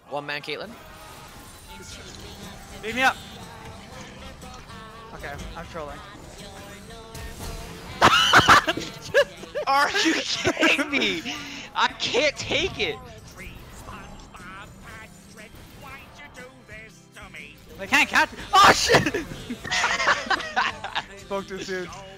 One man Caitlyn. Beat me up. Okay, I'm trolling. Are you kidding me? I can't take it. They can't catch me. Oh shit! Spoke too soon.